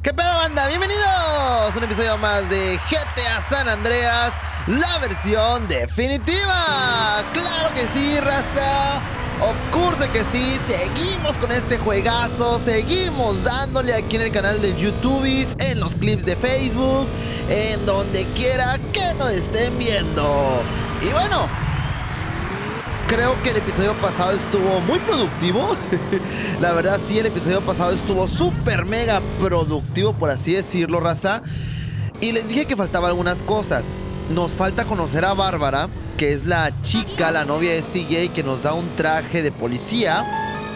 ¿Qué pedo, banda? Bienvenidos a un episodio más de GTA San Andreas, la versión definitiva. ¡Claro que sí, raza! Ocurre que sí, seguimos con este juegazo, seguimos dándole aquí en el canal de YouTube, en los clips de Facebook, en donde quiera que nos estén viendo. Y bueno, creo que el episodio pasado estuvo muy productivo. La verdad sí, el episodio pasado estuvo súper mega productivo, por así decirlo, raza. Y les dije que faltaban algunas cosas. Nos falta conocer a Bárbara, que es la chica, la novia de CJ, que nos da un traje de policía.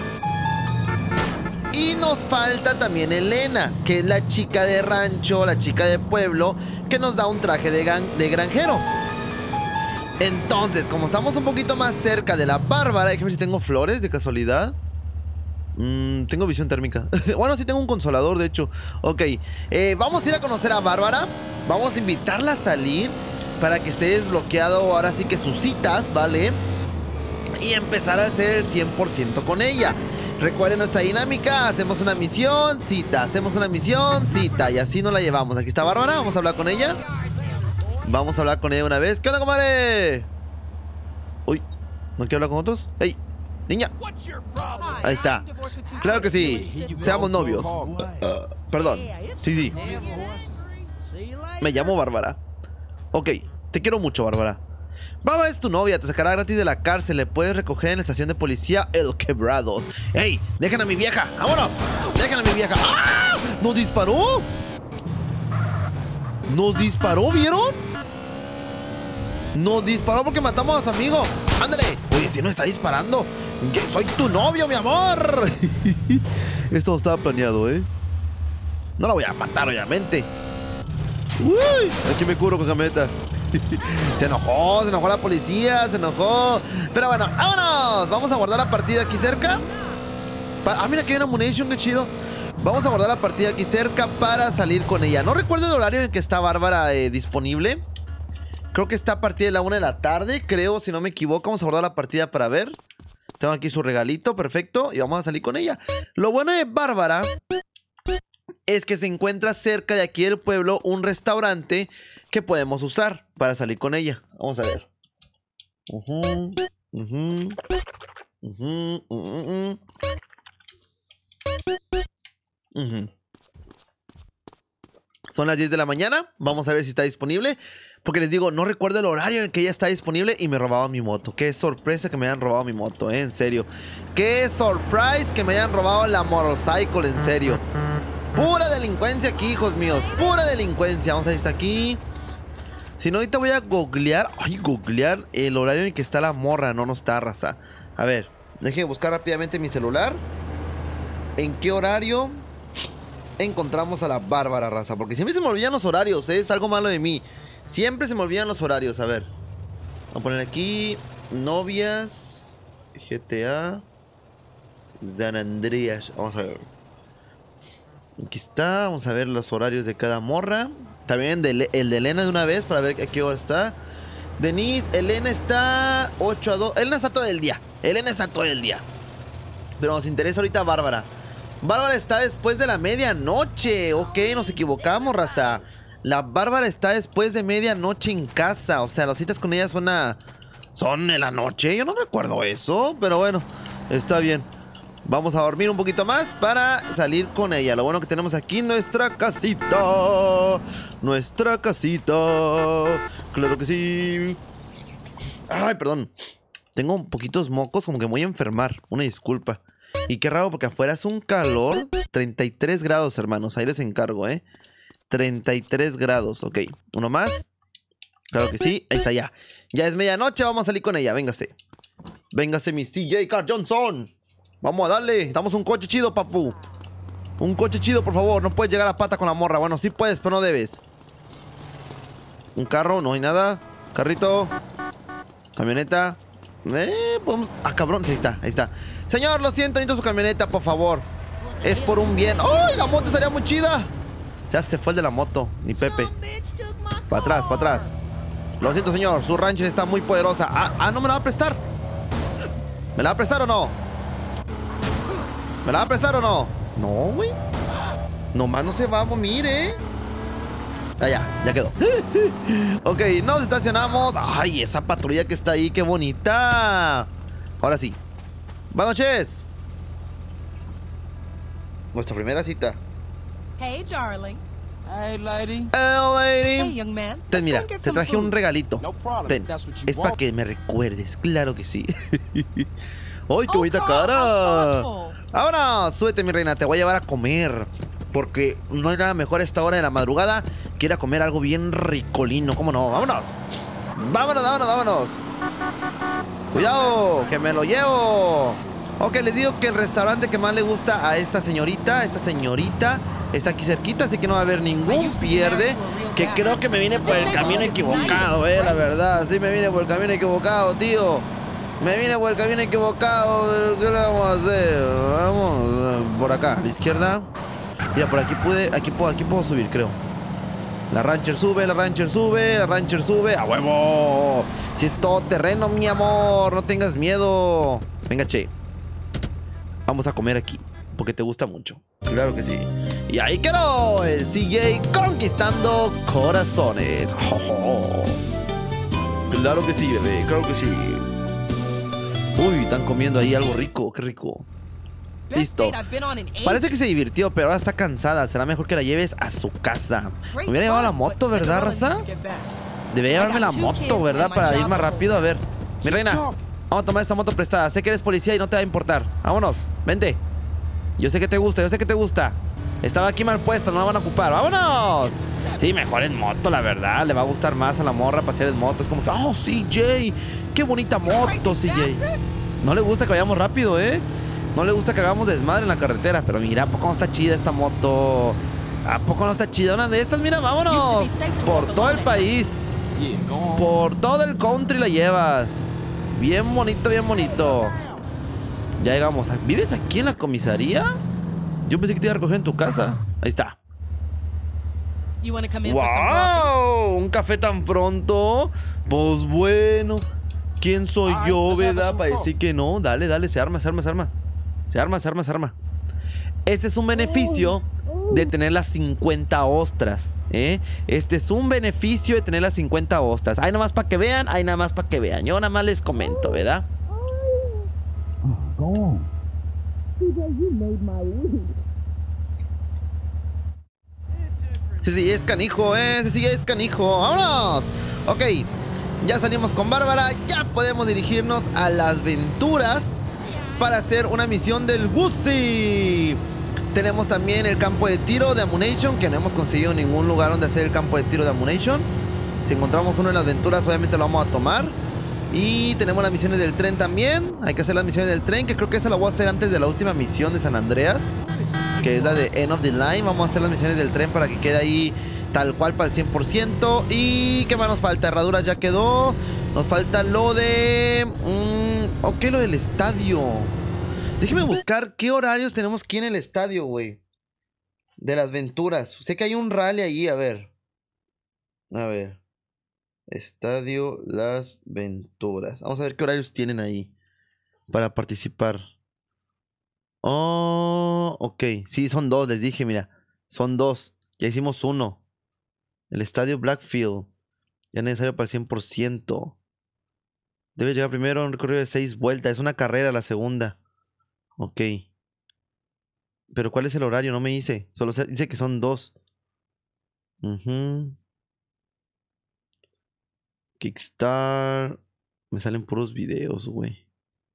Y nos falta también Elena, que es la chica de rancho, la chica de pueblo, que nos da un traje de granjero. Entonces, como estamos un poquito más cerca de la Bárbara, déjame ver si tengo flores de casualidad. Tengo visión térmica. Bueno, sí tengo un consolador, de hecho. Ok, vamos a ir a conocer a Bárbara. Vamos a invitarla a salir para que esté desbloqueado ahora sí que sus citas, ¿vale? Y empezar a hacer el 100% con ella. Recuerden nuestra dinámica, hacemos una misión, cita, hacemos una misión, cita, y así nos la llevamos. Aquí está Bárbara, vamos a hablar con ella. Vamos a hablar con ella una vez. ¿Qué onda, comadre? Uy, ¿no quiero hablar con otros? ¡Ey, niña! Ahí está. Claro que sí, seamos novios. Perdón, sí. Me llamo Bárbara. Ok, te quiero mucho, Bárbara. Bárbara es tu novia, te sacará gratis de la cárcel. Le puedes recoger en la estación de policía El Quebrados. ¡Ey! ¡Dejen a mi vieja! ¡Vámonos! ¡Dejen a mi vieja! ¡Ah! ¡Nos disparó! ¡Nos disparó! ¿Vieron? Nos disparó porque matamos a su amigo. ¡Ándale! Oye, si no está disparando. Soy tu novio, mi amor. Esto no estaba planeado, ¿eh? No la voy a matar, obviamente. Uy, aquí me cubro con camioneta. Se enojó la policía, se enojó. Pero bueno, vámonos. Vamos a guardar la partida aquí cerca. Mira que hay una munition, qué chido. Vamos a guardar la partida aquí cerca para salir con ella. No recuerdo el horario en el que está Bárbara disponible. Creo que está a partir de la 1 de la tarde, creo, si no me equivoco. Vamos a guardar la partida para ver. Tengo aquí su regalito, perfecto. Y vamos a salir con ella. Lo bueno de Bárbara es que se encuentra cerca de aquí del pueblo un restaurante que podemos usar para salir con ella. Vamos a ver. Son las 10 de la mañana. Vamos a ver si está disponible. Porque les digo, no recuerdo el horario en el que ella está disponible y me robaban mi moto. Qué sorpresa que me hayan robado mi moto, en serio. Qué surprise que me hayan robado la motorcycle, en serio. Pura delincuencia aquí, hijos míos. Pura delincuencia. Vamos a ver si está aquí. Si no, ahorita voy a googlear. Ay, googlear el horario en el que está la morra. No está, raza. A ver, déjenme buscar rápidamente mi celular. ¿En qué horario encontramos a la Bárbara, raza? Porque siempre se me olvidan los horarios, ¿eh? Es algo malo de mí. Siempre se me olvidan los horarios. A ver, vamos a poner aquí novias GTA San Andreas. Vamos a ver. Aquí está, vamos a ver los horarios de cada morra. También el de Elena de una vez para ver a qué hora está. Denise, Elena está 8 a 2. Elena está todo el día. Elena está todo el día. Pero nos interesa ahorita Bárbara. Bárbara está después de la medianoche. Ok, nos equivocamos, raza. La Bárbara está después de medianoche en casa. O sea, las citas con ella son en la noche. Yo no recuerdo eso, pero bueno, está bien. Vamos a dormir un poquito más para salir con ella. Lo bueno que tenemos aquí nuestra casita. Nuestra casita. Claro que sí. Ay, perdón. Tengo un poquitos mocos, como que me voy a enfermar. Una disculpa. Y qué raro porque afuera es un calor. 33 grados, hermanos. Ahí les encargo, 33 grados. Ok, uno más. Claro que sí. Ahí está ya. Ya es medianoche, vamos a salir con ella. Véngase. Véngase mi CJ Car Johnson. Vamos a darle. Damos un coche chido, papu. Un coche chido, por favor. No puedes llegar a pata con la morra. Bueno, sí puedes, pero no debes. Un carro, no hay nada. Carrito. Camioneta. Podemos... Ah, cabrón. Ahí está, ahí está. Señor, lo siento, necesito su camioneta, por favor. Es por un bien. ¡Ay! La moto estaría muy chida. Ya se fue el de la moto, mi Pepe. Para atrás, para atrás. Lo siento, señor. Su Ranger está muy poderosa. ¿No me la va a prestar? ¿Me la va a prestar o no? ¿Me la va a prestar o no? No, güey. Nomás no se va a morir, ¿eh? Ah, ya quedó. Ok, nos estacionamos. Ay, esa patrulla que está ahí, qué bonita. Ahora sí. Buenas noches. Nuestra primera cita. Hey, darling. Hey, lady. Hey, Hey, lady. young man. Ten, mira, Let's go get te some traje un food. regalito. No problem. Ten, That's what you es para want. que me recuerdes, claro que sí. ¡Ay, qué Oh, bonita Carl, cara! how thoughtful. Ahora, súbete, mi reina, te voy a llevar a comer. Porque no hay nada mejor a esta hora de la madrugada que ir a comer algo bien ricolino. ¿Cómo no? ¡Vámonos! ¡Vámonos, vámonos, vámonos! ¡Cuidado! ¡Que me lo llevo! Ok, les digo que el restaurante que más le gusta a esta señorita está aquí cerquita, así que no va a haber ningún pierde. Que creo que me vine por el camino equivocado, la verdad. Sí, me vine por el camino equivocado, tío. Me vine por el camino equivocado. ¿Qué le vamos a hacer? Vamos por acá, a la izquierda. Mira, por aquí puedo subir, creo. La Rancher sube, la Rancher sube, la Rancher sube. ¡A huevo! Si es todo terreno, mi amor, no tengas miedo. Venga, che. Vamos a comer aquí, porque te gusta mucho. Claro que sí. Y ahí quedó el CJ conquistando corazones. Oh, oh. Claro que sí, bebé, claro que sí. Uy, están comiendo ahí algo rico, qué rico. Listo. Parece que se divirtió, pero ahora está cansada. Será mejor que la lleves a su casa. Me hubiera llevado la moto, ¿verdad, raza? Debería llevarme la moto, ¿verdad? Para ir más rápido. A ver, mi reina, vamos a tomar esta moto prestada. Sé que eres policía y no te va a importar. Vámonos, vente. Yo sé que te gusta, yo sé que te gusta. Estaba aquí mal puesta, no la van a ocupar. ¡Vámonos! Sí, mejor en moto, la verdad. Le va a gustar más a la morra pasear en moto. Es como que, oh, CJ, qué bonita moto, CJ. No le gusta que vayamos rápido, ¿eh? No le gusta que hagamos desmadre en la carretera. Pero mira, ¿a poco no está chida esta moto? ¿A poco no está chida una de estas? Mira, vámonos. Por todo el país. Por todo el country la llevas. Bien bonito, bien bonito. Ya llegamos. ¿Vives aquí en la comisaría? Yo pensé que te iba a recoger en tu casa. Ahí está. ¡Wow! ¿Un café tan pronto? Pues bueno. ¿Quién soy yo, verdad? Para decir que no. Dale, dale, se arma, se arma, se arma. Se arma, se arma, se arma. Este es un beneficio de tener las 50 ostras, ¿eh? Este es un beneficio de tener las 50 ostras. Hay nada más para que vean, hay nada más para que vean. Yo nada más les comento, ¿verdad? Sí, es canijo, sí, es canijo. ¡Vámonos! Ok, ya salimos con Bárbara. Ya podemos dirigirnos a las Venturas para hacer una misión del Guzzi. Tenemos también el campo de tiro de Ammunition, que no hemos conseguido ningún lugar donde hacer el campo de tiro de Ammunition. Si encontramos uno en las Venturas, obviamente lo vamos a tomar. Y tenemos las misiones del tren también. Hay que hacer las misiones del tren, que creo que esa la voy a hacer antes de la última misión de San Andreas, que es la de End of the Line. Vamos a hacer las misiones del tren para que quede ahí tal cual para el 100%. ¿Y qué más nos falta? Herraduras ya quedó. Nos falta lo de... ok, lo del estadio. Déjeme buscar qué horarios tenemos aquí en el estadio, güey. De las Venturas. Sé que hay un rally allí, a ver. A ver. Estadio Las Venturas. Vamos a ver qué horarios tienen ahí para participar. Oh, ok. Sí, son dos, les dije, mira. Son dos. Ya hicimos uno. El estadio Blackfield. Ya necesario para el 100%. Debe llegar primero a un recorrido de 6 vueltas. Es una carrera la segunda. Ok. Pero ¿cuál es el horario? No me dice. Solo dice que son dos. Kickstarter. Me salen puros videos, güey.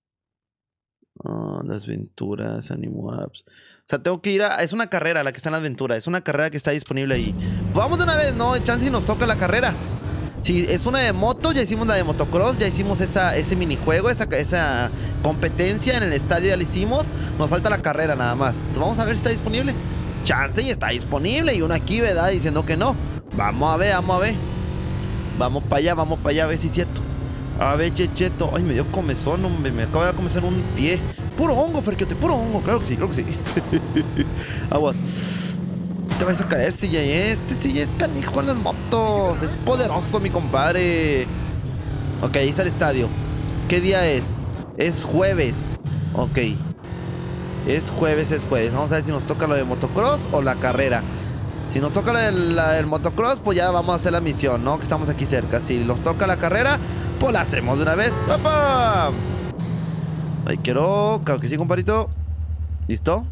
Las Venturas, Animo Apps. O sea, tengo que ir a... Es una carrera la que está en la Aventura. Es una carrera que está disponible ahí. Vamos de una vez, ¿no? Chance si nos toca la carrera. Si es una de moto, ya hicimos la de motocross. Ya hicimos ese minijuego, esa competencia en el estadio. Ya la hicimos. Nos falta la carrera nada más. Entonces vamos a ver si está disponible. Chance y está disponible. Y uno aquí, ¿verdad? Diciendo que no. Vamos a ver, vamos a ver. Vamos para allá, a ver si es cierto. A ver, checheto. Ay, me dio comezón, hombre. Me acaba de comezón un pie. Puro hongo, Ferquiote, puro hongo. Claro que sí, claro que sí. Aguas. Te vas a caer, CJ. Este CJ es canijo en las motos. Es poderoso, mi compadre. Ok, ahí está el estadio. ¿Qué día es? Es jueves. Ok. Es jueves. Vamos a ver si nos toca lo de motocross o la carrera. Si nos toca el motocross, pues ya vamos a hacer la misión, ¿no? Que estamos aquí cerca. Si nos toca la carrera, pues la hacemos de una vez. ¡Papá! Ahí quiero... Claro que sí, compadrito. ¿Listo?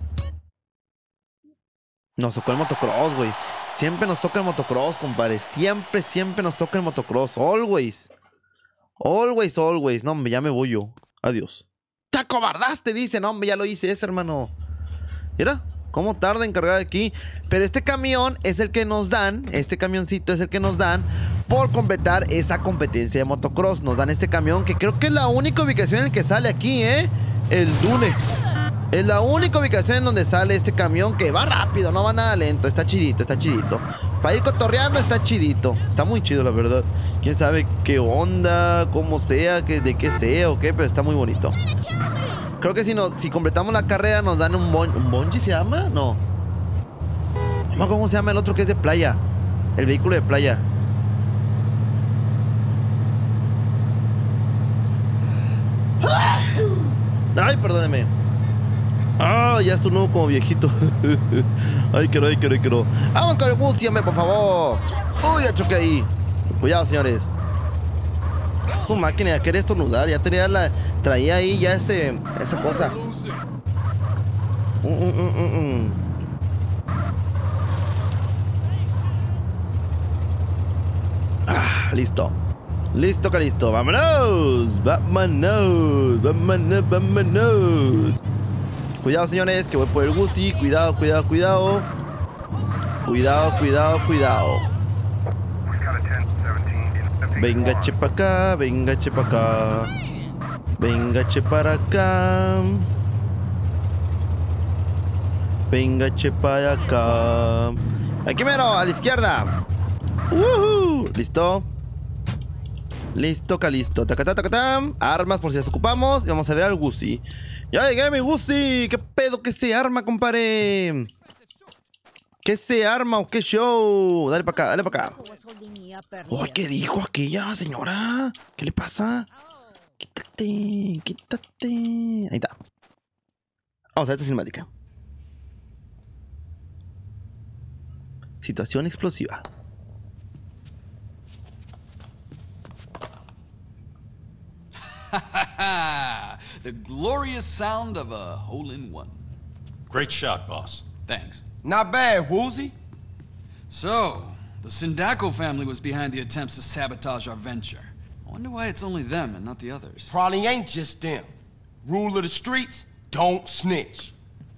Nos tocó el motocross, güey. Siempre nos toca el motocross, compadre. Siempre nos toca el motocross. Always. No, hombre, ya me voy yo. Adiós. ¡Te acobardaste! Dice. No, hombre, ya lo hice ese, hermano. Mira, cómo tarda en cargar aquí. Pero este camión es el que nos dan. Este camioncito es el que nos dan por completar esa competencia de motocross. Nos dan este camión que creo que es la única ubicación en el que sale aquí, ¿eh? El Dune. Es la única ubicación en donde sale este camión que va rápido, no va nada lento. Está chidito. Para ir cotorreando está chidito. Está muy chido, la verdad. Quién sabe qué onda, cómo sea, de qué sea o qué, pero está muy bonito. Creo que si completamos la carrera nos dan un bungee, ¿se llama? No. No, ¿cómo se llama el otro que es de playa? El vehículo de playa. Ay, perdóneme. Ah, ya estoy nuevo como viejito. Ay, quiero. Vamos con el bus, hombre, por favor. Uy, ya choqué ahí. Cuidado, señores. Su máquina ya quería estornudar. Ya traía ahí ya esa cosa. Ah, listo. Listo, Calisto. ¡Vámonos! Cuidado, señores, que voy por el Gucci. Cuidado. Venga, che pa' acá. Venga, che para acá. Aquí mero, a la izquierda. Listo, Calisto. Tacatá. Armas por si las ocupamos. Y vamos a ver al Gucci. Ya llegué, mi Gucci. ¿Qué pedo que se arma, compadre? ¿Qué se arma o qué show? Dale para acá. Uy, ¿qué dijo aquella señora? ¿Qué le pasa? Quítate. Ahí está. Vamos a ver esta cinemática. Situación explosiva. The glorious sound of a hole-in-one. Great shot, boss. Thanks. Not bad, Woozy. So, the Sindaco family was behind the attempts to sabotage our venture. I wonder why it's only them and not the others. Probably ain't just them. Rule of the streets, don't snitch.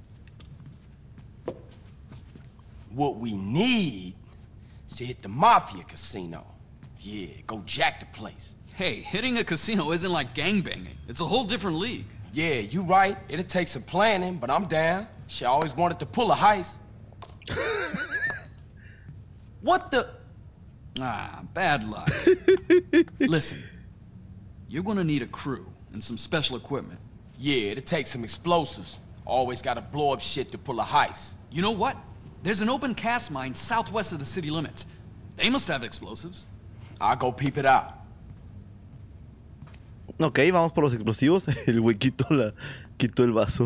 What we need is to hit the Mafia casino. Yeah, go jack the place. Hey, hitting a casino isn't like gangbanging. It's a whole different league. Yeah, you right. It'll take some planning, but I'm down. She always wanted to pull a heist. What the? Ah, bad luck. Listen, you're gonna need a crew and some special equipment. Yeah, it'll take some explosives. Always gotta blow up shit to pull a heist. You know what? There's an open cast mine southwest of the city limits. They must have explosives. I'll go peep it out. Ok, vamos por los explosivos. El güey quitó el vaso.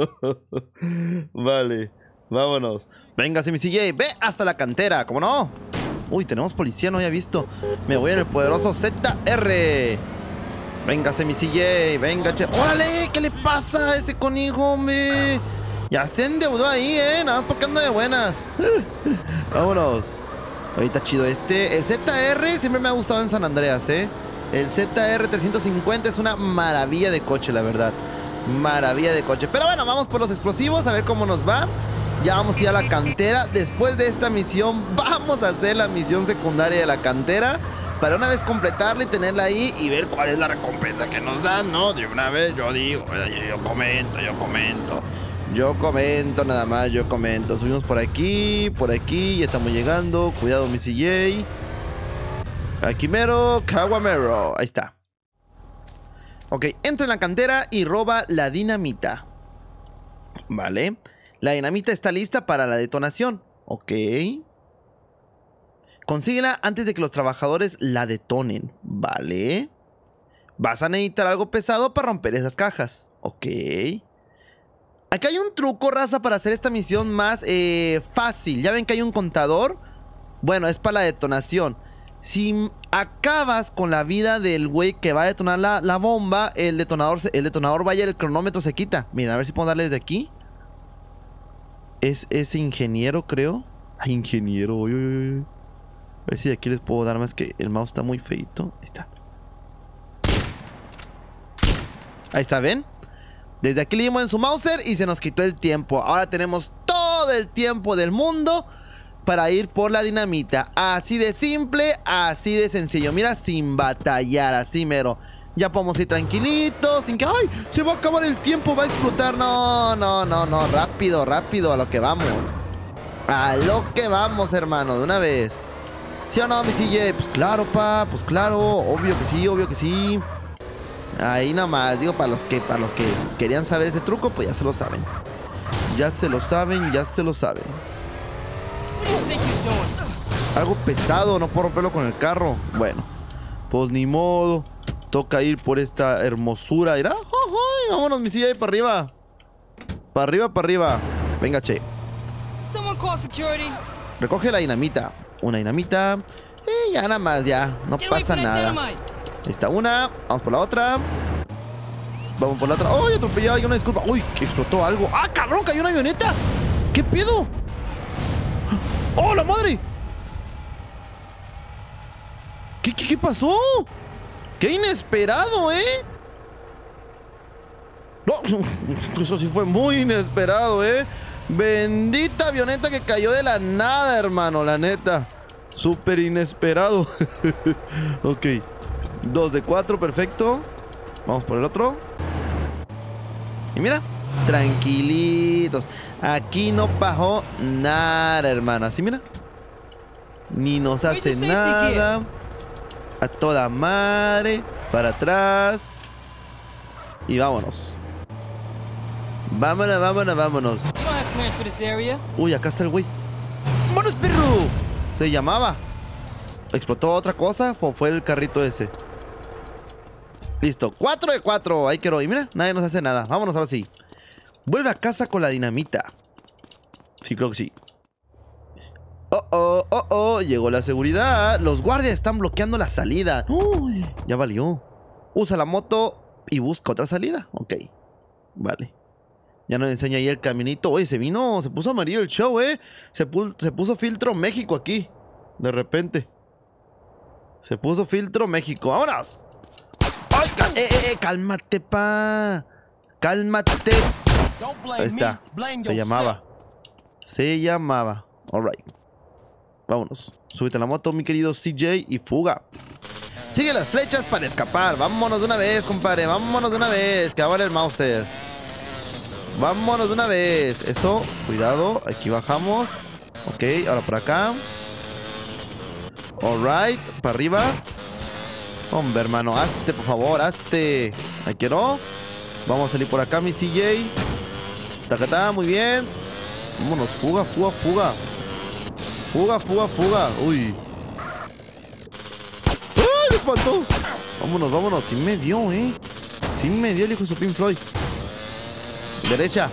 Vale, vámonos. Véngase, mi CJ, ve hasta la cantera, ¿cómo no? Uy, tenemos policía, no había visto. Me voy en el poderoso ZR. Véngase, mi CJ, venga, che. ¡Órale! ¿Qué le pasa a ese conejo, hombre? Ya se endeudó ahí, nada más porque ando de buenas. Vámonos. Ahorita chido este. El ZR siempre me ha gustado en San Andreas, El ZR 350 es una maravilla de coche, la verdad. Maravilla de coche. Pero bueno, vamos por los explosivos, a ver cómo nos va. Ya vamos a ir a la cantera. Después de esta misión, vamos a hacer la misión secundaria de la cantera. Para una vez completarla y tenerla ahí y ver cuál es la recompensa que nos dan, ¿no? De una vez yo digo, yo comento nada más, yo comento. Subimos por aquí, ya estamos llegando. Cuidado, mi CJ. Aquí mero, Kawamero. Ahí está. Ok, entra en la cantera y roba la dinamita. Vale. La dinamita está lista para la detonación. Ok. Consíguela antes de que los trabajadores la detonen. Vale. Vas a necesitar algo pesado para romper esas cajas. Ok. Aquí hay un truco, raza, para hacer esta misión más fácil. Ya ven que hay un contador. Bueno, es para la detonación. Si acabas con la vida del güey que va a detonar la bomba, el detonador vaya, el cronómetro se quita. Mira, a ver si puedo darle desde aquí. Es ingeniero, creo. Ay, ingeniero. Uy, uy, uy. A ver si de aquí les puedo dar más, que el mouse está muy feito. Ahí está. Ahí está, ¿ven? Desde aquí le dimos en su Mauser y se nos quitó el tiempo. Ahora tenemos todo el tiempo del mundo para ir por la dinamita. Así de simple, así de sencillo. Mira, sin batallar, así mero. Ya podemos ir tranquilitos, sin que... ¡Ay! Se va a acabar el tiempo, va a explotar. No, no, no, no. Rápido, rápido, a lo que vamos. A lo que vamos, hermano, de una vez. ¿Sí o no, mi CJ? Pues claro, pa, pues claro. Obvio que sí, obvio que sí. Ahí nada más, digo, para los que querían saber ese truco, pues ya se lo saben. Ya se lo saben, ya se lo saben. Algo pesado, no puedo romperlo con el carro. Bueno, pues ni modo. Toca ir por esta hermosura. Mira, ¡ay! Vámonos, mi CJ, para arriba. Para arriba, para arriba. Venga, che. Recoge la dinamita. Una dinamita. Ya nada más, ya. No pasa nada. Está una. Vamos por la otra. Vamos por la otra. ¡Ay! Atropellé a alguien, una disculpa. ¡Uy! Que explotó algo. ¡Ah, cabrón! ¡Cayó una avioneta! ¿Qué pedo? ¡Oh, la madre! ¿Qué pasó? ¡Qué inesperado, eh! No, eso sí fue muy inesperado, eh. Bendita avioneta que cayó de la nada, hermano, la neta. Súper inesperado. Ok. 2 de 4, perfecto. Vamos por el otro. Y mira, tranquilitos. Aquí no bajó nada, hermano. Así, mira. Ni nos hace nada. A toda madre. Para atrás. Y vámonos. Vámonos, vámonos, vámonos. Uy, acá está el güey. ¡Vámonos, perro! Se llamaba. ¿Explotó otra cosa o fue el carrito ese? Listo, 4 de 4. Ahí quiero. Y mira, nadie nos hace nada. Vámonos ahora sí. Vuelve a casa con la dinamita. Sí, creo que sí. Llegó la seguridad. Los guardias están bloqueando la salida. Uy, ya valió. Usa la moto y busca otra salida. Ok, vale. Ya nos enseña ahí el caminito. Oye, se puso amarillo el show, Se puso filtro México aquí. De repente. Se puso filtro México. ¡Vámonos! ¡Ay! Cálmate, pa. Cálmate. Ahí está. Se llamaba. Alright. Vámonos. Súbete a la moto, mi querido CJ, y fuga. Sigue las flechas para escapar. Vámonos de una vez, compadre. Vámonos de una vez. Que vale el Mauser. Vámonos de una vez. Eso, cuidado. Aquí bajamos. Ok, ahora por acá. Alright, para arriba. Hombre, hermano, hazte, por favor, hazte. Ahí quiero. Vamos a salir por acá, mi CJ. Tacatá, muy bien. Vámonos, fuga, fuga, fuga. Fuga, fuga, fuga. Uy. ¡Ay, me espantó! Vámonos, vámonos. Sí me dio, Sí me dio el hijo de su Pink Floyd. Derecha.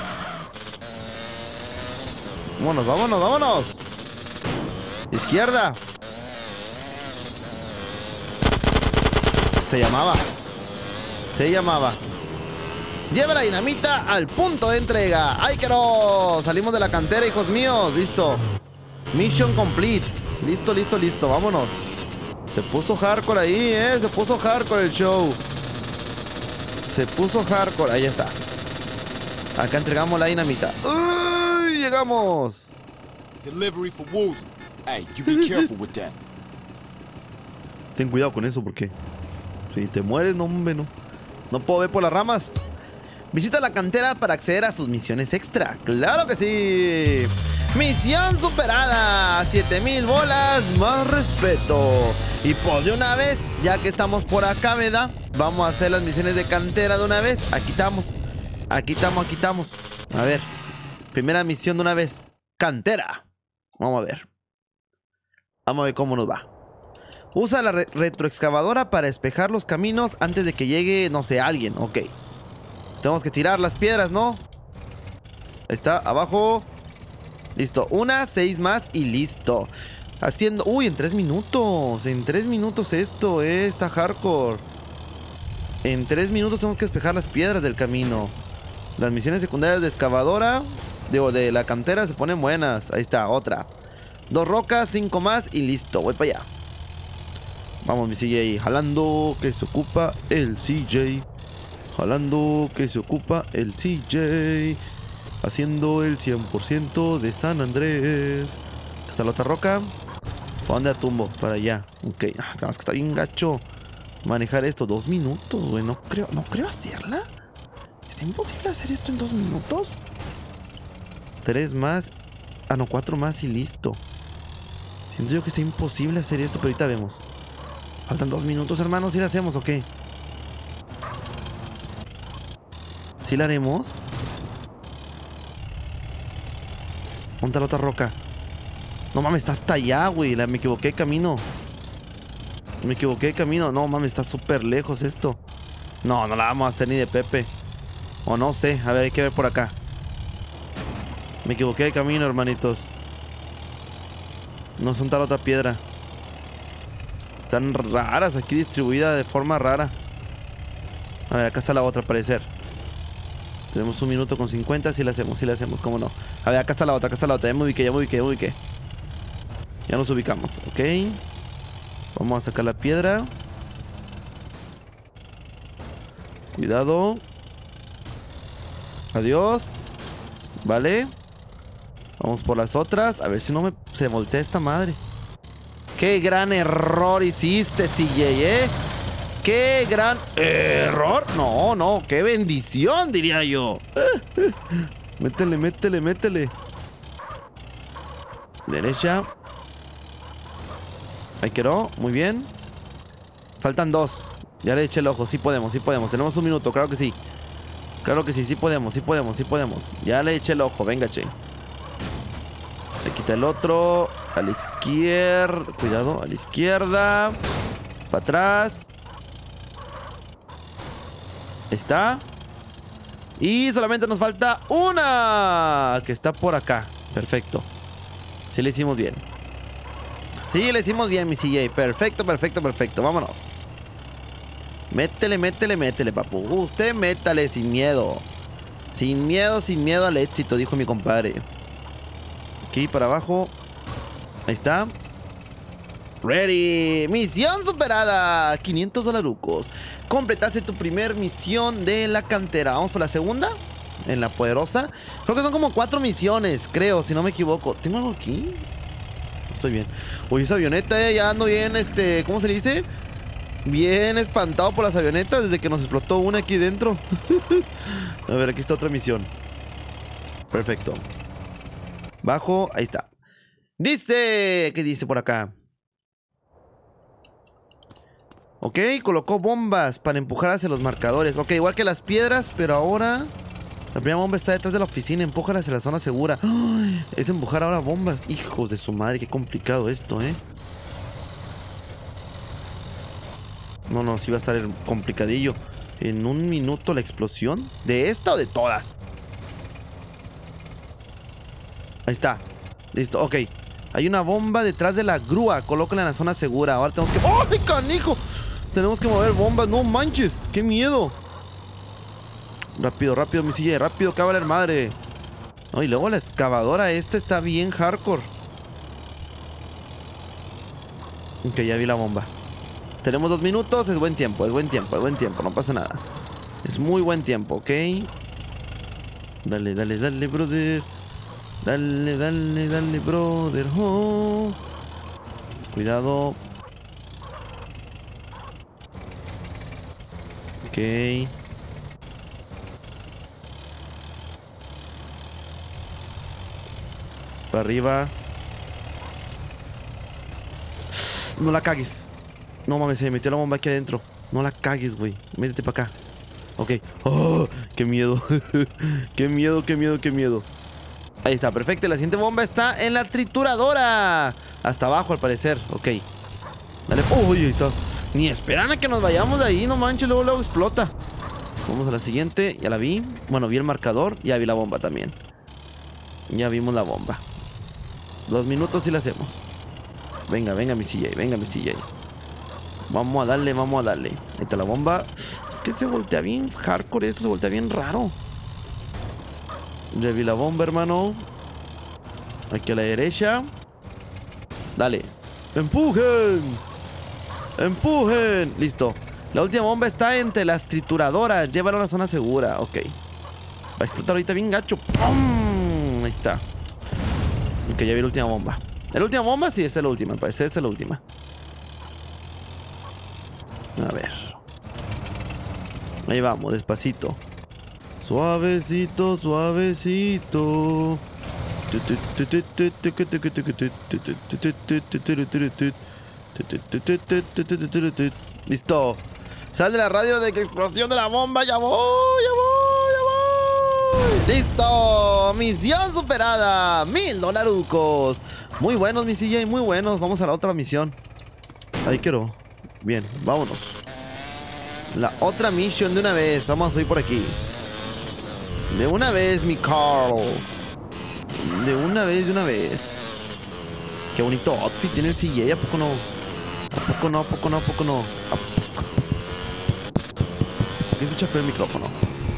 Vámonos, vámonos, vámonos. Izquierda. Se llamaba. Se llamaba. Lleva la dinamita al punto de entrega. ¡Ay, quiero! Salimos de la cantera, hijos míos. Listo. Mission complete. Listo, listo, listo. Vámonos. Se puso hardcore ahí, Se puso hardcore el show. Se puso hardcore. Ahí está. Acá entregamos la dinamita. ¡Uy! Llegamos. Delivery for Woozy. Hey, you be careful with that. Ten cuidado con eso, porque si te mueres, no, hombre, no. No puedo ver por las ramas. Visita la cantera para acceder a sus misiones extra. ¡Claro que sí! Misión superada. 7000 bolas, más respeto. Y pues de una vez, ya que estamos por acá, ¿verdad? Vamos a hacer las misiones de cantera de una vez. Aquí estamos. Aquí estamos, aquí estamos. A ver. Primera misión de una vez. Cantera. Vamos a ver. Vamos a ver cómo nos va. Usa la retroexcavadora para despejar los caminos antes de que llegue, no sé, alguien. Ok. Tenemos que tirar las piedras, ¿no? Ahí está, abajo. Listo, 1, 6 más y listo. Haciendo... Uy, en 3 minutos. En 3 minutos esto, está hardcore. En 3 minutos tenemos que despejar las piedras del camino. Las misiones secundarias de excavadora, de la cantera, se ponen buenas. Ahí está, otra. 2 rocas, 5 más y listo. Voy para allá. Vamos, mi CJ. Jalando que se ocupa el CJ. Jalando que se ocupa el CJ. Haciendo el 100% de San Andrés. Está la otra roca. ¿Para dónde tumbo? Para allá. Ok. Además que está bien gacho manejar esto. 2 minutos, güey. No creo hacerla. ¿Está imposible hacer esto en 2 minutos? 3 más. Ah, no, 4 más y listo. Siento yo que está imposible hacer esto, pero ahorita vemos. Faltan 2 minutos, hermanos. ¿Sí la hacemos o qué? ¿Sí la haremos? ¿Dónde está la otra roca? No mames, está hasta allá, güey. Me equivoqué de camino. Me equivoqué de camino. No mames, está súper lejos esto. No, no la vamos a hacer ni de Pepe. O no sé. A ver, hay que ver por acá. Me equivoqué de camino, hermanitos. No son tal otra piedra. Están raras aquí, distribuidas de forma rara. A ver, acá está la otra, al parecer. Tenemos 1 minuto con 50. Si la hacemos, cómo no. A ver, acá está la otra, Ya me ubiqué. Ya nos ubicamos, ok. Vamos a sacar la piedra. Cuidado. Adiós. Vale. Vamos por las otras. A ver si no se voltea esta madre. Qué gran error hiciste, CJ, Qué gran error. No, qué bendición, diría yo. Métele. Derecha. Ahí quedó, muy bien. Faltan 2. Ya le eché el ojo, sí podemos. Tenemos 1 minuto, claro que sí. Sí podemos. Ya le eché el ojo, venga, che. Le quita el otro. A la izquierda. Cuidado, a la izquierda. Para atrás. Ahí está. Y solamente nos falta una, que está por acá. Perfecto. Sí le hicimos bien. Mi CJ. Perfecto. Vámonos. Métele, papu. Usted métale sin miedo. Sin miedo al éxito, dijo mi compadre. Aquí para abajo. Ahí está. Ready. Misión superada. 500 dolarucos. Completaste tu primer misión de la cantera. Vamos por la segunda. En la poderosa. Creo que son como 4 misiones, creo, si no me equivoco. ¿Tengo algo aquí? Estoy bien. Oye, esa avioneta, ya ando bien, ¿cómo se le dice? Bien espantado por las avionetas desde que nos explotó una aquí dentro. A ver, aquí está otra misión. Perfecto. Bajo, ahí está. Dice, ¿qué dice por acá? Ok, colocó bombas para empujar hacia los marcadores. Ok, igual que las piedras, pero ahora la primera bomba está detrás de la oficina. Empújala hacia la zona segura. ¡Ay! Es empujar ahora bombas. Hijos de su madre, qué complicado esto, No, sí va a estar complicadillo. En 1 minuto la explosión. ¿De esta o de todas? Ahí está. Listo, ok. Hay una bomba detrás de la grúa. Colócala en la zona segura. Ahora tenemos que... ¡ay, canijo! Tenemos que mover bombas. ¡No manches! ¡Qué miedo! Rápido, mi silla. Rápido, que va a valer madre. No, y luego la excavadora esta está bien hardcore. Ok, ya vi la bomba. Tenemos 2 minutos. Es buen tiempo. No pasa nada. Es muy buen tiempo, ¿ok? Dale, brother. Dale, brother. Oh. Cuidado. Ok. Para arriba. No la cagues. No mames, se metió la bomba aquí adentro. No la cagues, güey. Métete para acá. Ok. Oh, qué miedo. Qué miedo. Ahí está, perfecto. La siguiente bomba está en la trituradora. Hasta abajo, al parecer. Ok. Dale. Uy, ahí está. Ni esperan a que nos vayamos de ahí. No manches, luego explota. Vamos a la siguiente. Ya la vi. Bueno, vi el marcador. Ya vi la bomba también. Ya vimos la bomba. 2 minutos y la hacemos. Venga, venga mi CJ, venga mi CJ. Vamos a darle, vamos a darle. Ahí está la bomba. Es que se voltea bien hardcore esto, se voltea bien raro. Ya vi la bomba, hermano. Aquí a la derecha. Dale. ¡Empujen! ¡Empujen! Listo. La última bomba está entre las trituradoras. Llévalo a una zona segura. Ok. Va a explotar ahorita bien gacho. ¡Pum! Ahí está. Ok, ya vi la última bomba. ¿La última bomba? Sí, esta es la última. Me parece esta es la última. A ver. Ahí vamos, despacito. Suavecito, suavecito. Listo. Sal de la radio de que explosión de la bomba. Ya voy, ya voy, ya voy. Listo. Misión superada. $1000. Muy buenos, mi CJ, muy buenos. Vamos a la otra misión. Ahí quiero. Bien, vámonos. La otra misión de una vez. Vamos a subir por aquí. De una vez, mi Carl. De una vez, de una vez. Qué bonito outfit tiene el CJ. ¿A poco no? ¿A poco no? ¿A poco no? ¿A poco no? ¿A poco? ¿Por qué escucha feo el micrófono?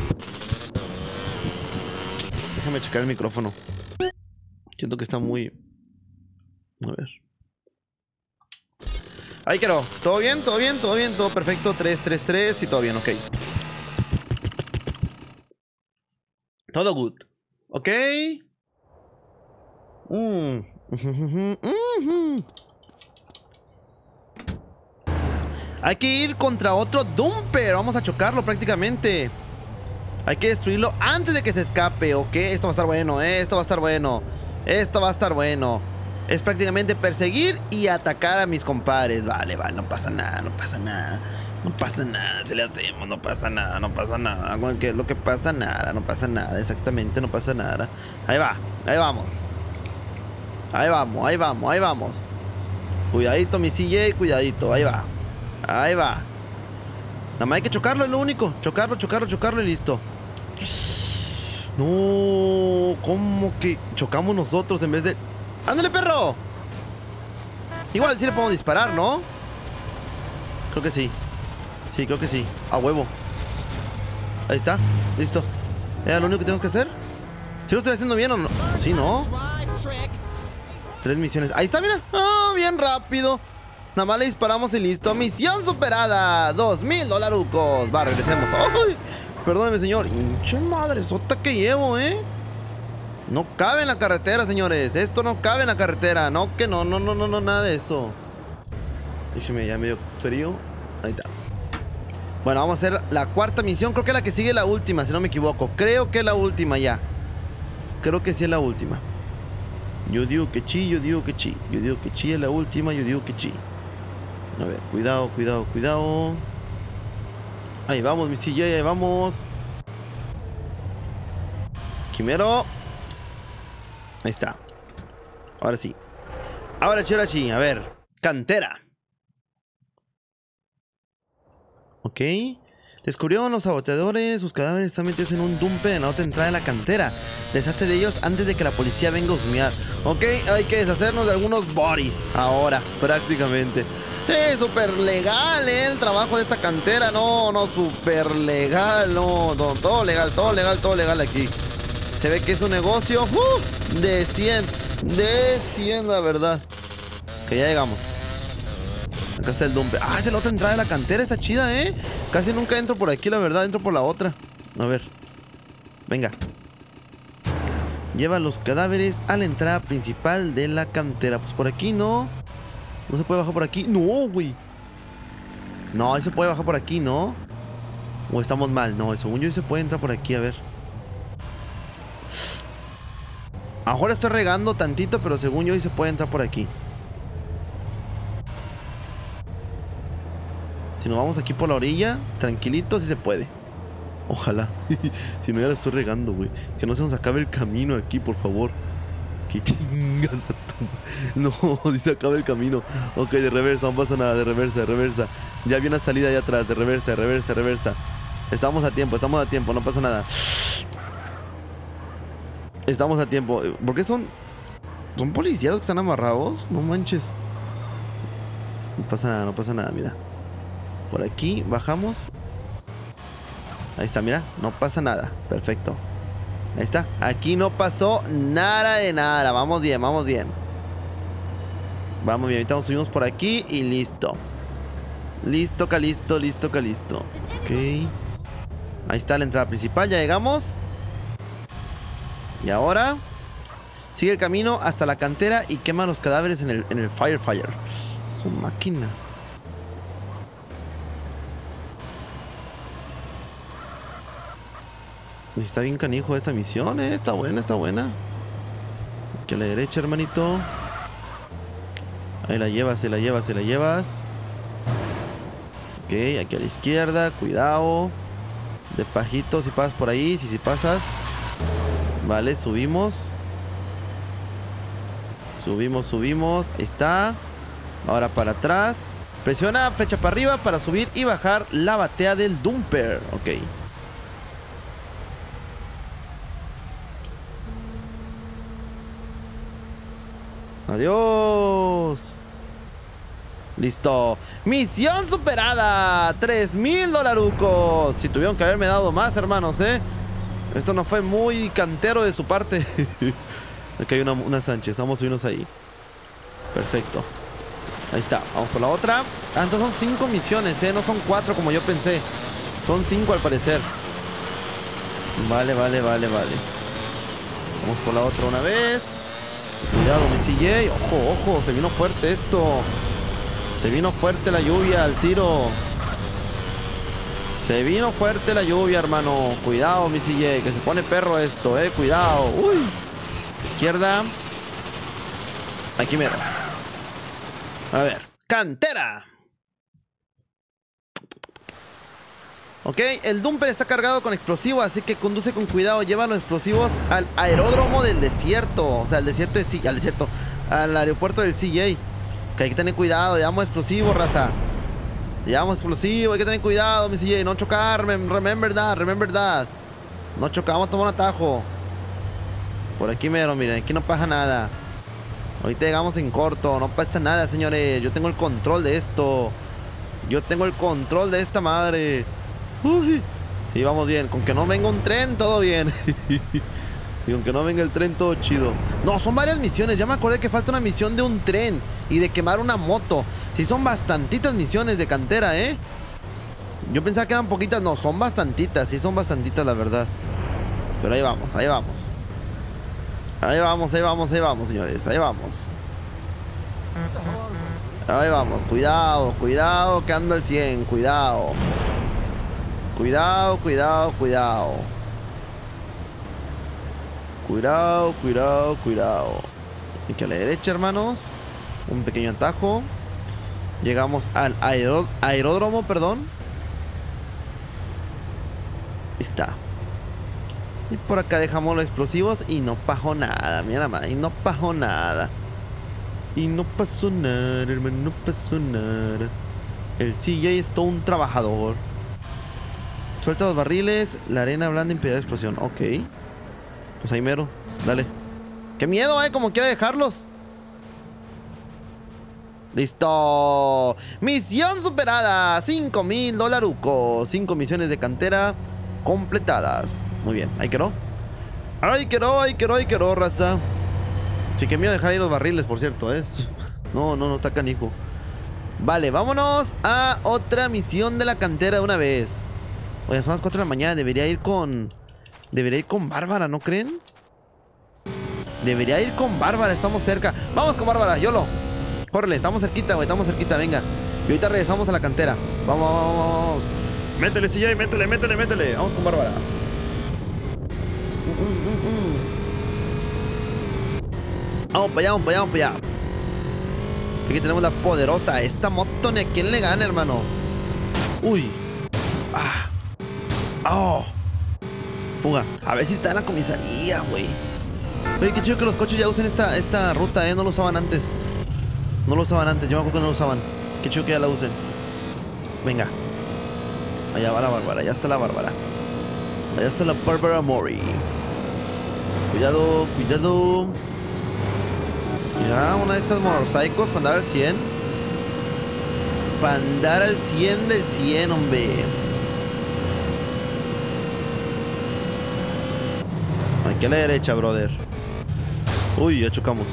Déjame checar el micrófono. Siento que está muy... A ver. Ahí quiero. ¿Todo bien? ¿Todo bien? ¿Todo bien? ¿Todo perfecto? 3, 3, 3 y todo bien, ok. Todo good. Ok. Hay que ir contra otro Dumper. Vamos a chocarlo prácticamente. Hay que destruirlo antes de que se escape, ok. Esto va a estar bueno, esto va a estar bueno. Esto va a estar bueno. Es prácticamente perseguir y atacar a mis compadres. Vale, vale, no pasa nada, no pasa nada. No pasa nada, se le hacemos, no pasa nada, no pasa nada. ¿Qué es lo que pasa? Nada, no pasa nada, exactamente, no pasa nada. Ahí va, ahí vamos. Ahí vamos, ahí vamos, ahí vamos. Cuidadito, mi CJ, cuidadito, ahí va. Ahí va. Nada más hay que chocarlo, es lo único. Chocarlo, chocarlo, chocarlo y listo. No, ¿cómo que chocamos nosotros en vez de...? ¡Ándale, perro! Igual sí le podemos disparar, ¿no? Creo que sí. Sí, creo que sí. A huevo. Ahí está. Listo. ¿Era lo único que tenemos que hacer? ¿Sí lo estoy haciendo bien o no? Sí, ¿no? 3 misiones. Ahí está, mira. ¡Oh, bien rápido! Nada más le disparamos y listo. Misión superada. $2000. Va, regresemos. ¡Ay! Perdóneme, señor. ¡Hinche madre sota que llevo, eh! No cabe en la carretera, señores. Esto no cabe en la carretera. No, que no, no, no, no, no, nada de eso. Déjeme, ya medio frío. Ahí está. Bueno, vamos a hacer la cuarta misión. Creo que la que sigue es la última, si no me equivoco. Creo que es la última ya. Creo que sí es la última. Yo digo que sí, yo digo que sí. Yo digo que sí es la última, yo digo que sí. A ver, cuidado, cuidado, cuidado. Ahí vamos, mi CJ, ahí vamos. Quimero. Ahí está. Ahora sí. Ahora sí. A ver. Cantera. Ok. Descubrieron los saboteadores. Sus cadáveres están metidos en un dumper en la otra entrada de la cantera. Deshazte de ellos antes de que la policía venga a husmear. Ok, hay que deshacernos de algunos bodies. Ahora, prácticamente. Súper legal, el trabajo de esta cantera. No, no, súper legal. No, todo legal, todo legal, todo legal aquí. Se ve que es un negocio de 100. De 100, la verdad. Que ya llegamos. Acá está el dumper. Ah, esta es la otra entrada de la cantera. Está chida, ¿eh? Casi nunca entro por aquí, la verdad. Entro por la otra. A ver. Venga. Lleva los cadáveres a la entrada principal de la cantera. Pues por aquí no. No se puede bajar por aquí. No, güey. No, ahí se puede bajar por aquí, ¿no? O estamos mal. No, según yo se puede entrar por aquí, a ver. A lo mejor estoy regando tantito, pero según yo se puede entrar por aquí. Si nos vamos aquí por la orilla, tranquilito, sí se puede. Ojalá. Si no, ya la estoy regando, güey. Que no se nos acabe el camino aquí, por favor. Que chingas a tu... No, si se acaba el camino. Ok, de reversa, no pasa nada, de reversa, de reversa. Ya viene la salida allá atrás, de reversa, de reversa, de reversa. Estamos a tiempo, no pasa nada. Estamos a tiempo. ¿Por qué son policías los que están amarrados? No manches. No pasa nada, mira. Por aquí bajamos. Ahí está, mira. No pasa nada. Perfecto. Ahí está. Aquí no pasó nada de nada. Vamos bien, vamos bien. Vamos bien. Ahorita nos subimos por aquí y listo. Listo, calisto, listo, calisto. Ok. Ahí está la entrada principal. Ya llegamos. Y ahora sigue el camino hasta la cantera y quema los cadáveres en el Firefire. Su máquina. Está bien canijo esta misión, Está buena, está buena. Aquí a la derecha, hermanito. Ahí la llevas, se la llevas, se la llevas. Ok, aquí a la izquierda, cuidado. De pajito si pasas por ahí, si pasas. Vale, subimos. Subimos. Ahí está. Ahora para atrás. Presiona flecha para arriba para subir y bajar la batea del Dumper. Ok. Adiós. Listo. Misión superada. 3,000 dolarucos. Si tuvieron que haberme dado más, hermanos, Esto no fue muy cantero de su parte. Aquí hay una Sánchez. Vamos a subirnos ahí. Perfecto. Ahí está. Vamos por la otra. Ah, entonces son 5 misiones, No son 4 como yo pensé. Son 5 al parecer. Vale. Vamos por la otra una vez. Cuidado, mi CJ. Ojo. Se vino fuerte esto. Se vino fuerte la lluvia al tiro. Se vino fuerte la lluvia, hermano. Cuidado, mi CJ, que se pone perro esto, Cuidado. Uy. Izquierda. Aquí mero. A ver. Cantera. Ok, el Dumper está cargado con explosivos, así que conduce con cuidado. Lleva los explosivos al aeródromo del desierto. O sea, al desierto. Al aeropuerto del CJ. Que hay que tener cuidado. Llevamos explosivos, raza. Llevamos explosivo, hay que tener cuidado, mi CJ. No chocar, remember that. No chocar, vamos a tomar un atajo. Por aquí mero, miren, aquí no pasa nada. Ahorita llegamos en corto, no pasa nada, señores. Yo tengo el control de esto. Yo tengo el control de esta madre. Uy. Sí, vamos bien. Con que no venga un tren, todo bien. Sí, con que no venga el tren, todo chido. No, son varias misiones. Ya me acordé que falta una misión de un tren y de quemar una moto. Sí, son bastantitas misiones de cantera, Yo pensaba que eran poquitas. No, son bastantitas. Sí, son bastantitas, la verdad. Pero ahí vamos. Ahí vamos, señores. Ahí vamos. Cuidado, que ando al 100. Cuidado. Aquí a la derecha, hermanos. Un pequeño atajo. Llegamos al aeródromo, perdón. Está. Y por acá dejamos los explosivos y no pasó nada, mira nada más. Y no pasó nada, hermano, no pasó nada. El CJ es todo un trabajador. Suelta los barriles, la arena blanda impedirá la explosión. Ok. Pues ahí mero, dale. ¡Qué miedo, como quiera dejarlos! ¡Listo! ¡Misión superada! 5,000 dolarucos. 5 misiones de cantera completadas. Muy bien, ahí quedó. Ahí quedó, raza. Sí, qué miedo dejar ahí los barriles, por cierto, No, está canijo. Vale, vámonos a otra misión de la cantera de una vez. Oye, son las 4 de la mañana. Debería ir con Bárbara, ¿no creen? Debería ir con Bárbara, estamos cerca. Vamos con Bárbara, YOLO. Córrele, estamos cerquita, venga. Y ahorita regresamos a la cantera. Vamos. Métele, CJ, métele. Vamos con Bárbara. Vamos para allá. Aquí tenemos la poderosa. Esta moto ni a quién le gana, hermano. Uy. Fuga. A ver si está en la comisaría, güey. Oye, qué chido que los coches ya usen esta ruta, No lo usaban antes. Yo me acuerdo que no lo usaban. Qué chido que ya la usen. Venga. Allá va la Bárbara. Allá está la Bárbara. Allá está la Bárbara Mori. Cuidado, cuidado. Ya, una de estas motorcycles para andar al 100. Para andar al 100 del 100, hombre. Aquí a la derecha, brother. Uy, ya chocamos.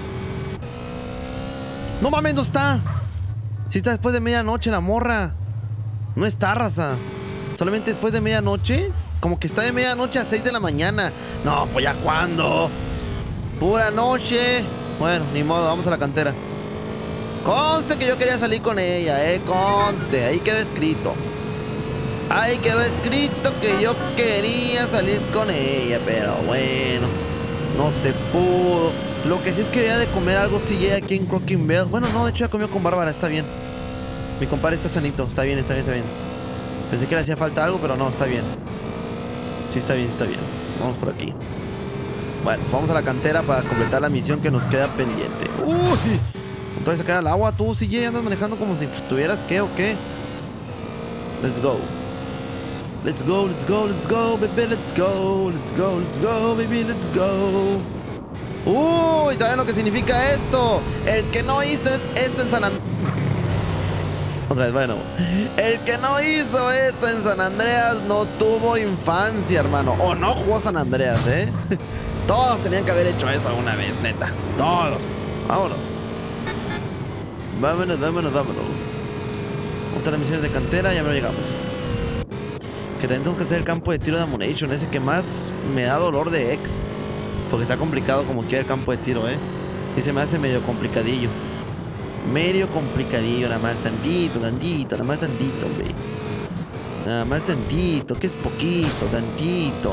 ¡No mames, no está! Sí está después de medianoche la morra. No está, raza. Solamente después de medianoche. Como que está de medianoche a 6 de la mañana. No, pues ya cuándo. Pura noche. Bueno, ni modo, vamos a la cantera. Conste que yo quería salir con ella, conste. Ahí quedó escrito. Ahí quedó escrito que yo quería salir con ella. Pero bueno, no se pudo. Lo que sí es que había de comer algo CJ aquí en Crossing Bell. Bueno, no, de hecho ya comió con Bárbara, está bien. Mi compadre está sanito, está bien, está bien, está bien. Pensé que le hacía falta algo, pero no, está bien. Sí, está bien, está bien. Vamos por aquí. Bueno, vamos a la cantera para completar la misión que nos queda pendiente. ¡Uy! Entonces sacar al agua, tú CJ andas manejando como si tuvieras qué o qué. Let's go. Let's go, let's go, let's go, baby, let's go. Let's go, let's go, baby, let's go. Uy, ¿saben lo que significa esto? El que no hizo esto en San Andreas. Otra vez, bueno. El que no hizo esto en San Andreas no tuvo infancia, hermano. O no jugó San Andreas, ¿eh? Todos tenían que haber hecho eso alguna vez, neta. Todos. Vámonos. Vámonos, vámonos, vámonos. Otras misiones de cantera, ya no llegamos. Que también tengo que hacer el campo de tiro de ammunition. Ese que más me da dolor de ex. Porque está complicado como quiera el campo de tiro, ¿eh? Y se me hace medio complicadillo. Medio complicadillo, nada más tantito, tantito, nada más tantito, hombre. Nada más tantito, que es poquito, tantito.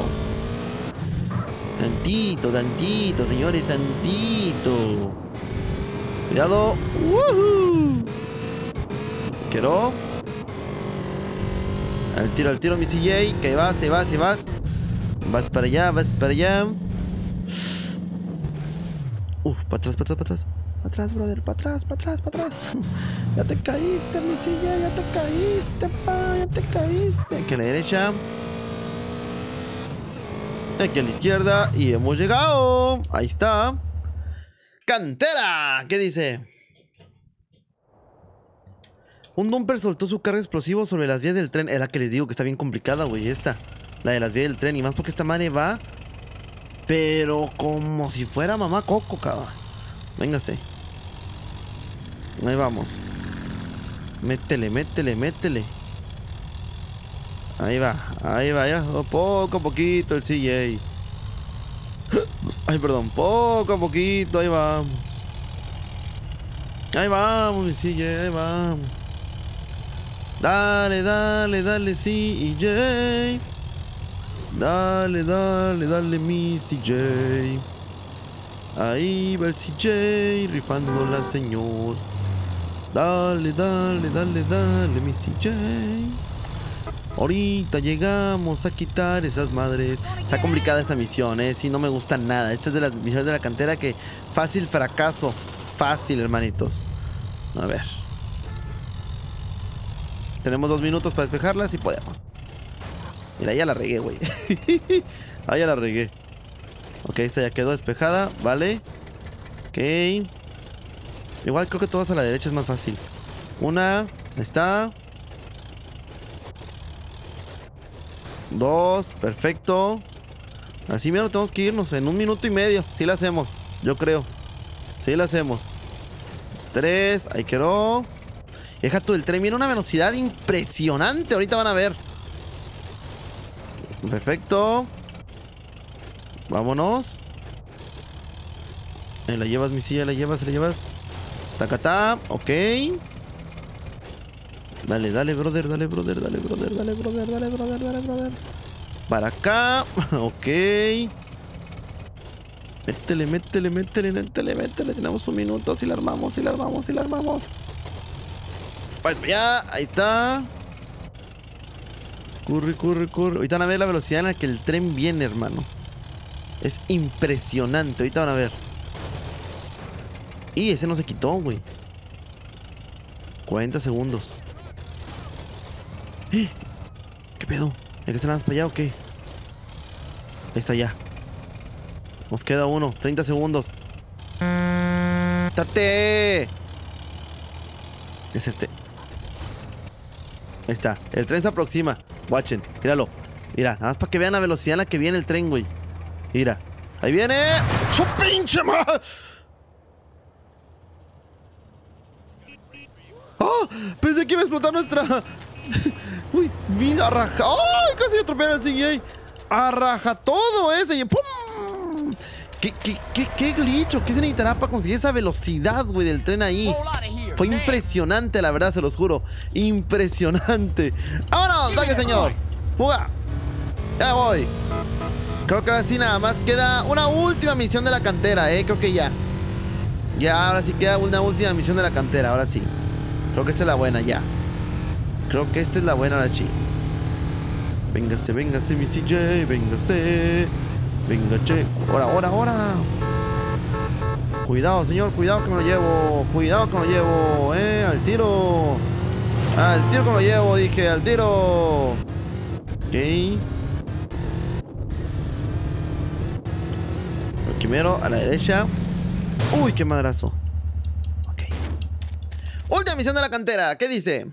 Tantito, tantito, señores, tantito. Cuidado. ¡Woohoo! Quiero. Al tiro, mi CJ. Que vas, se vas, se vas. Vas para allá, vas para allá. Para atrás, para atrás, para atrás. Para atrás, brother, para atrás, para atrás, para atrás. Ya te caíste, mi silla, ya te caíste, pa, ya te caíste. Aquí a la derecha. Aquí a la izquierda. Y hemos llegado. Ahí está. ¡Cantera! ¿Qué dice? Un dumper soltó su carga explosivo sobre las vías del tren. Es la que les digo que está bien complicada, güey, esta. La de las vías del tren. Y más porque esta madre va... Pero como si fuera mamá Coco, cabrón. Véngase. Ahí vamos. Métele, métele, métele. Ahí va ya. Poco a poquito el CJ. Ay, perdón. Poco a poquito, ahí vamos. Ahí vamos, mi CJ, ahí vamos. Dale, dale, dale, CJ. Dale, dale, dale, mi CJ. Ahí va el CJ rifándola, señor. Dale, dale, dale, dale, mi CJ. Ahorita llegamos a quitar esas madres. Está complicada esta misión, sí, no me gusta nada. Esta es de las misiones de la cantera que fácil fracaso. Fácil, hermanitos. A ver. Tenemos 2 minutos para despejarla, si podemos. Mira, ya la regué, güey. Ah, ya la regué. Ok, esta ya quedó despejada, vale. Ok. Igual creo que todas a la derecha es más fácil. Una, ahí está. 2, perfecto. Así mismo tenemos que irnos en 1 minuto y medio. Sí la hacemos, yo creo. Sí la hacemos. 3, ahí quedó. Deja tú, el tren viene a una velocidad impresionante. Ahorita van a ver. Perfecto. Vámonos. La llevas, mi silla, la llevas, la llevas. Tacatá, ok. Dale, dale, brother, dale, brother, dale, brother, dale, brother, dale, brother, dale, brother. Para acá, ok. Métele, métele, métele, métele, métele. Tenemos 1 minuto, si la armamos, si la armamos, si la armamos. Pues ya, ahí está. Corre, corre, corre. Ahorita van a ver la velocidad en la que el tren viene, hermano. Es impresionante. Ahorita van a ver. Y ese no se quitó, güey. 40 segundos. ¿Qué pedo? ¿Hay que estar más para allá o qué? Ahí está ya. Nos queda uno. 30 segundos. ¡Tate! Es este. Ahí está. El tren se aproxima. Watchen. Míralo. Mira, nada más para que vean la velocidad en la que viene el tren, güey. Mira. Ahí viene. ¡Su pinche madre! ¡Oh! Pensé que iba a explotar nuestra... Uy, vida raja. ¡Ay! Casi atropella al CJ. Arraja todo ese. Y ¡pum! ¿Qué glitch? ¿Qué se necesitará para conseguir esa velocidad, güey, del tren ahí? Fue impresionante, la verdad, se los juro. Impresionante. ¡Vámonos! ¡Dale, señor! ¡Fuga! Ya voy. Creo que ahora sí nada más queda una última misión de la cantera, creo que ya. Ya, ahora sí queda una última misión de la cantera, ahora sí. Creo que esta es la buena, ya. Creo que esta es la buena, ahora sí. Véngase, véngase, mi CJ, véngase. Venga, che. Ahora. Cuidado, señor, cuidado que me lo llevo. Cuidado que me lo llevo, al tiro. Al tiro que me lo llevo, dije, al tiro. Ok. Primero, a la derecha. Uy, qué madrazo. Ok. Última misión de la cantera. ¿Qué dice?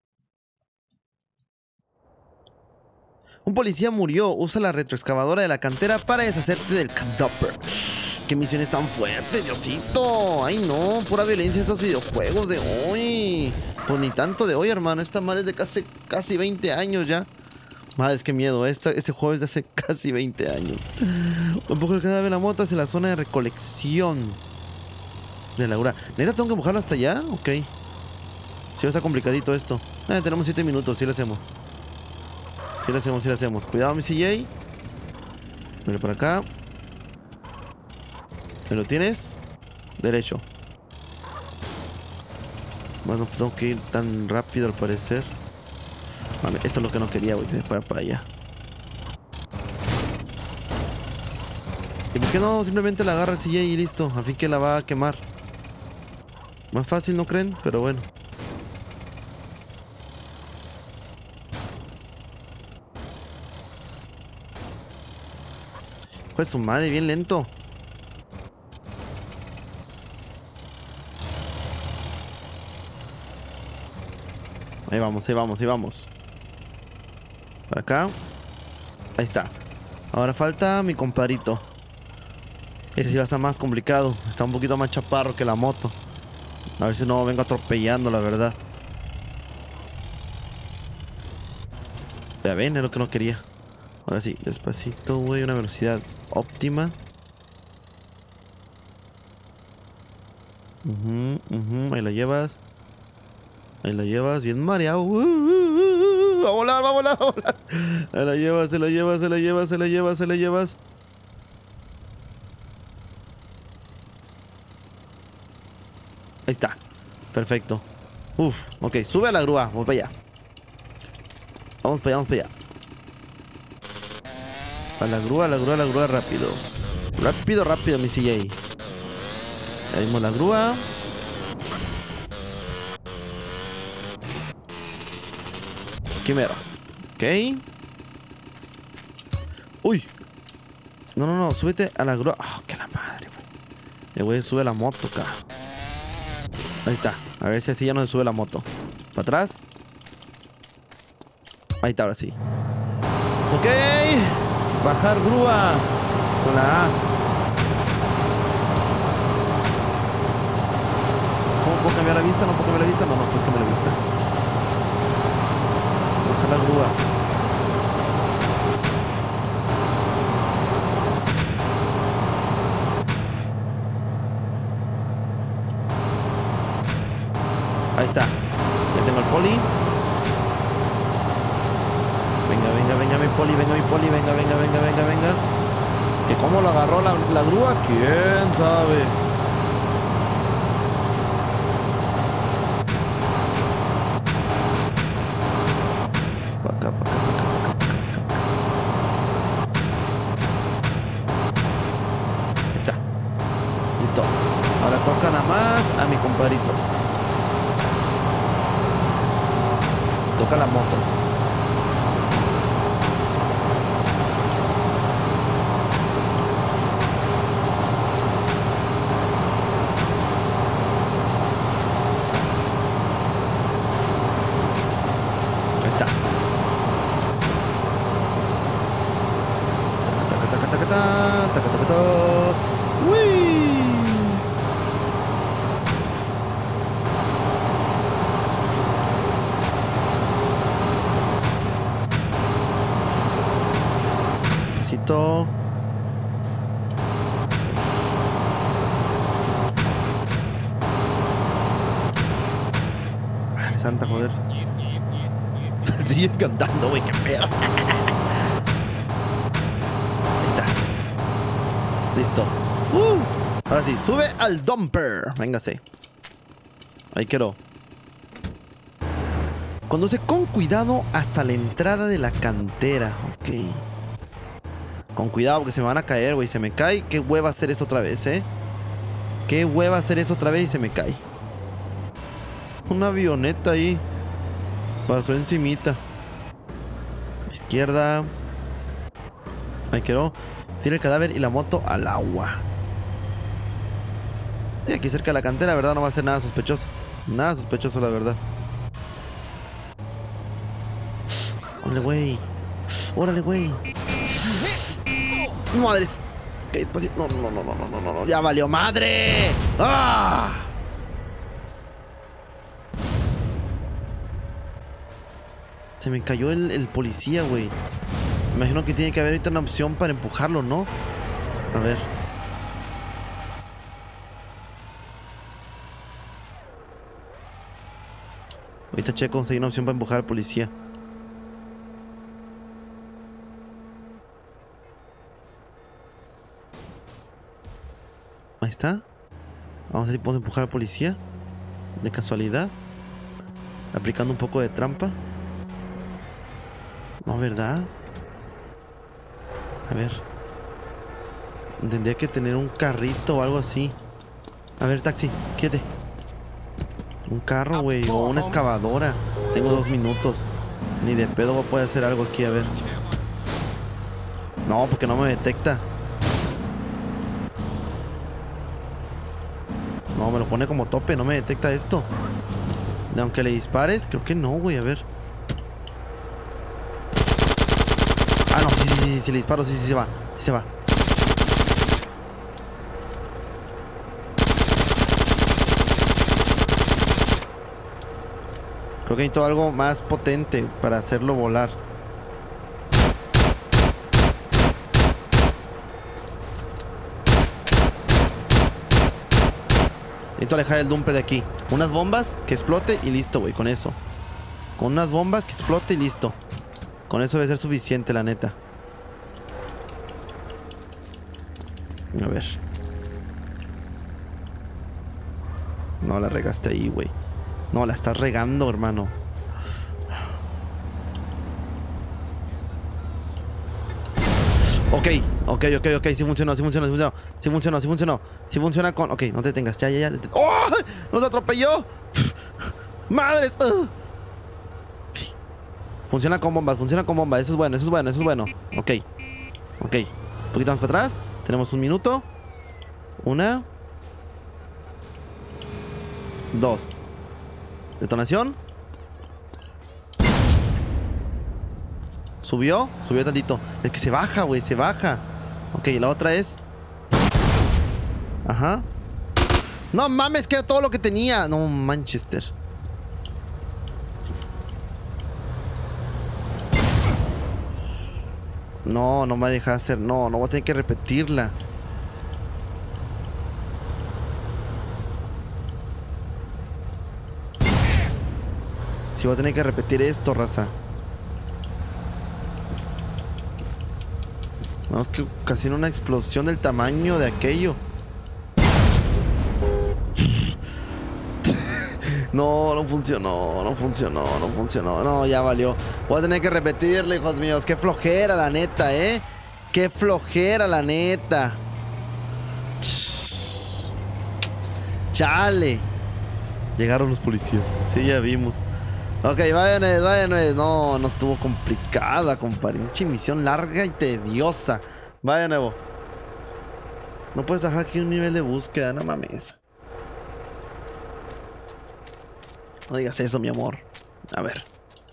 Un policía murió. Usa la retroexcavadora de la cantera para deshacerte del camdopper. Qué misiones tan fuertes, Diosito. Ay, no. Pura violencia estos videojuegos de hoy. Pues ni tanto de hoy, hermano. Esta madre es de casi 20 años ya. Madre, es que miedo. Este juego es de hace casi 20 años. Un poco el cadáver de la moto hacia la zona de recolección de la grúa. ¿Neta tengo que empujarlo hasta allá? Ok. Sí, está complicadito esto. Tenemos 7 minutos. Sí lo hacemos. Sí lo hacemos. Cuidado, mi CJ. Dale por acá. ¿Me lo tienes? Derecho. Bueno, pues tengo que ir tan rápido al parecer. Vale, esto es lo que no quería, güey. Para allá. ¿Y por qué no simplemente la agarra el CJ y listo? A fin que la va a quemar. Más fácil, ¿no creen? Pero bueno. Pues su madre, bien lento. Ahí vamos. Para acá. Ahí está. Ahora falta mi compadrito. Ese sí va a estar más complicado. Está un poquito más chaparro que la moto. A ver si no vengo atropellando, la verdad. Ya ven, es lo que no quería. Ahora sí, despacito, güey. Una velocidad óptima. Ahí la llevas. Bien mareado. Va a volar. Ahí la llevas. Se la llevas. Ahí está. Perfecto. Uf, ok. Sube a la grúa. Vamos para allá. Vamos para allá. A la grúa, rápido. Rápido, mi CJ. Ahí vimos la grúa. Quimero. Ok. Uy. No. Súbete a la grúa. Oh, que la madre, güey. El güey sube la moto acá. Ahí está. A ver si así ya no se sube la moto. Para atrás. Ahí está, ahora sí. Ok. Bajar grúa. Con la A. ¿Cómo puedo cambiar la vista? ¿No puedo cambiar la vista? No, puedes cambiar la vista. Bajar la grúa. Ahí está. Ya tengo el poli. Venga mi poli. Venga. ¿Que cómo lo agarró la grúa? ¿Quién sabe? Para acá. Ahí está. Listo. Ahora toca nada más a mi compadrito. Toca la moto. Listo. Ay, Santa, joder. Sigue cantando, güey, qué pedo. Ahí está. Listo. Ahora sí, sube al dumper. Véngase. Ahí quedó. Conduce con cuidado hasta la entrada de la cantera. Ok. Con cuidado porque se me van a caer, güey. Se me cae. Qué hueva hacer esto otra vez, Qué hueva hacer esto otra vez y se me cae. Una avioneta ahí. Pasó encimita. Izquierda. Ahí quedó. Tira el cadáver y la moto al agua. Y aquí cerca de la cantera, ¿verdad? No va a ser nada sospechoso. Nada sospechoso, la verdad. Órale, güey. Órale, güey. Madres. Qué despacito. No. Ya valió madre. ¡Ah! Se me cayó el policía, güey. Me imagino que tiene que haber ahorita una opción para empujarlo, ¿no? A ver. Ahorita checo si hay una opción para empujar al policía. Ahí está. Vamos a ver si podemos empujar al policía. De casualidad. Aplicando un poco de trampa. No, ¿verdad? A ver. Tendría que tener un carrito o algo así. A ver, taxi, quédate. Un carro, güey, o una excavadora. Tengo 2 minutos. Ni de pedo voy a poder hacer algo aquí, a ver. No, porque no me detecta. No, me lo pone como tope, no me detecta esto. Aunque le dispares, creo que no, güey, a ver. Ah, no, sí, le disparo, sí se va. Sí se va. Creo que necesito algo más potente para hacerlo volar. Necesito alejar el dumpe de aquí. Unas bombas que explote y listo, güey, con eso. Con unas bombas que explote y listo. Con eso debe ser suficiente, la neta. A ver. No, la regaste ahí, güey. No, la estás regando, hermano. Ok. Sí funcionó. Sí funciona con... Ok, no te detengas. Ya. ¡Oh! ¡Nos atropelló! ¡Madres! Okay. Funciona con bombas. Eso es bueno. Ok. Un poquito más para atrás. Tenemos 1 minuto. 1. 2. Detonación. Subió tantito. Es que se baja, güey, se baja. Ok, la otra es... Ajá. No mames, que era todo lo que tenía. No, Manchester. No me va a dejar hacer. No voy a tener que repetirla. Sí, voy a tener que repetir esto, raza. Vamos que ocasiona una explosión del tamaño de aquello. No funcionó. No, ya valió. Voy a tener que repetirle, hijos míos. Qué flojera, la neta, Qué flojera, la neta. Chale. Llegaron los policías. Sí, ya vimos. Ok, vayan. No estuvo complicada, compadre. Pinche misión larga y tediosa. Vaya nuevo. No puedes dejar aquí un nivel de búsqueda, no mames. No digas eso, mi amor. A ver.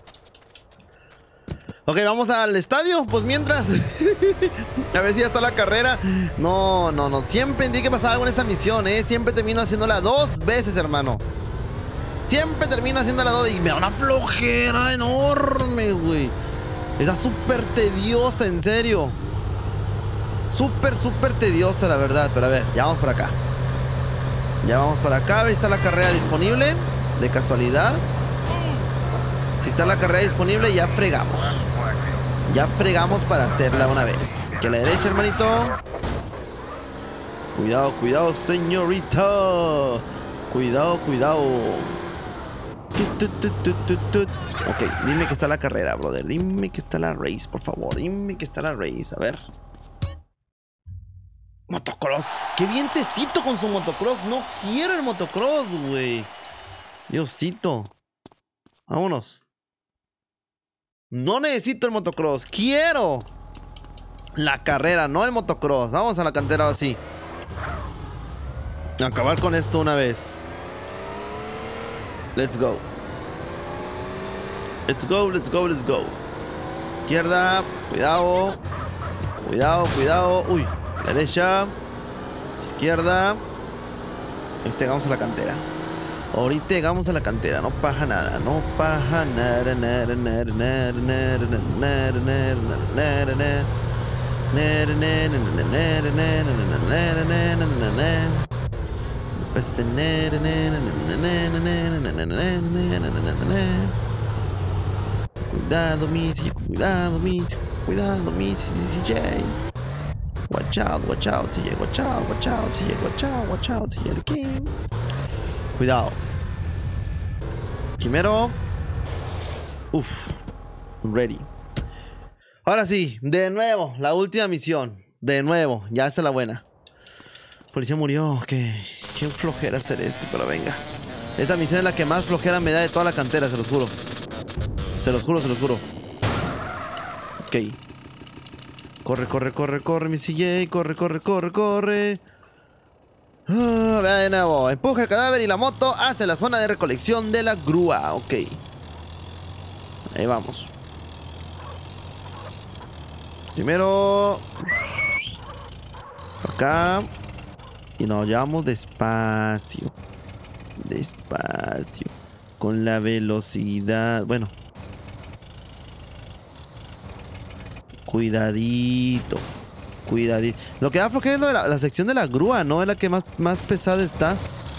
Ok, vamos al estadio. Pues mientras. A ver si ya está la carrera. No. Siempre tiene que pasar algo en esta misión, Siempre termino haciéndola 2 veces, hermano. Siempre termino haciéndola 2 y me da una flojera enorme, güey. Está súper tediosa, en serio. Súper, súper tediosa, la verdad. Pero a ver, ya vamos para acá. Ya vamos para acá. A ver si está la carrera disponible. De casualidad. Si está la carrera disponible, ya fregamos. Ya fregamos para hacerla una vez. Aquí a la derecha, hermanito. Cuidado, cuidado, señorita. Cuidado, cuidado. Ok, dime que está la carrera, brother. Dime que está la race, por favor. Dime que está la race. A ver. Motocross. Qué vientecito con su motocross. No quiero el motocross, güey. Diosito. Vámonos. No necesito el motocross. Quiero la carrera, no el motocross. Vamos a la cantera así. Acabar con esto una vez. Let's go. Let's go, let's go, let's go. Izquierda. Cuidado. Cuidado, cuidado. Uy. Derecha. Izquierda. Ahorita llegamos a la cantera. Ahorita llegamos a la cantera. No paja nada. No paja nada. Nada, nada, nada, nada, nada, nada, nada. Cuidado, Missy, cuidado, Missy, cuidado, Missy, CJ. Watch out, CJ, watch out, CJ, watch out, CJ, the king. Cuidado. Primero. Uf. Ready. Ahora sí, de nuevo, la última misión. De nuevo, ya está la buena. Policía murió. Qué flojera hacer esto, pero venga. Esta misión es la que más flojera me da de toda la cantera, se los juro. Se los juro, se los juro. Ok. Corre, corre, corre, corre, mi CJ. Corre, corre, corre, corre. Ah, vea de nuevo. Empuja el cadáver y la moto hacia la zona de recolección de la grúa. Ok. Ahí vamos. Primero. Acá. Y nos llevamos despacio. Despacio. Con la velocidad. Bueno. Cuidadito. Cuidadito. Lo que da flojera es lo de la sección de la grúa, ¿no? Es la que más pesada está.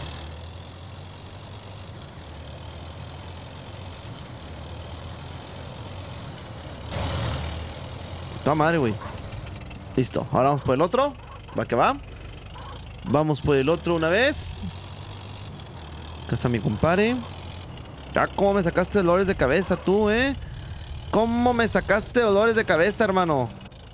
Toma madre, güey. Listo. Ahora vamos por el otro. Va que va. Vamos por el otro una vez. Acá está mi compadre. Ah, cómo me sacaste dolores de cabeza tú, ¿eh? ¿Cómo me sacaste dolores de cabeza, hermano?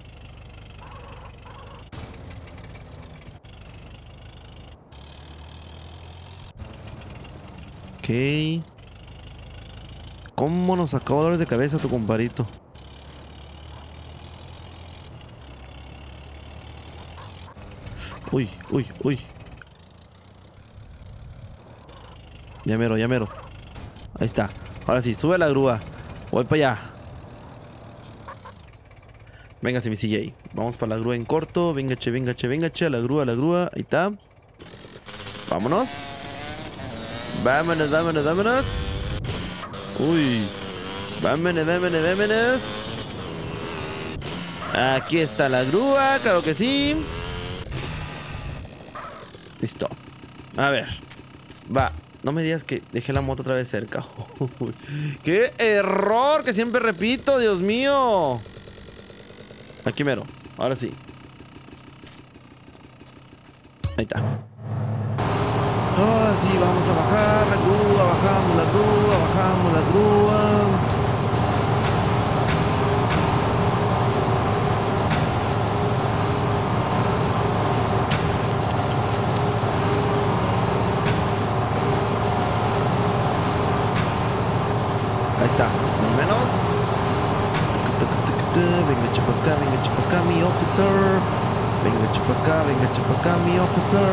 Ok. ¿Cómo nos sacó dolores de cabeza tu compadrito? Uy, uy, uy. Ya mero, ya mero. Ahí está. Ahora sí, sube la grúa. Voy para allá. Véngase, mi CJ. Vamos para la grúa en corto. Véngache, véngache, véngache. A la grúa, a la grúa. Ahí está. Vámonos. Vámonos, vámonos, vámonos. Uy. Vámonos, vámonos, vámonos. Aquí está la grúa, claro que sí. Listo. A ver. Va. No me digas que dejé la moto otra vez cerca. ¡Qué error! Que siempre repito, Dios mío. Aquí mero. Ahora sí. Ahí está. Ah, sí, vamos a bajar la grúa. Bajamos la grúa. Bajamos la grúa. Ahí está, más o menos. Venga, chapacá, mi officer. Venga, chapacá, mi officer.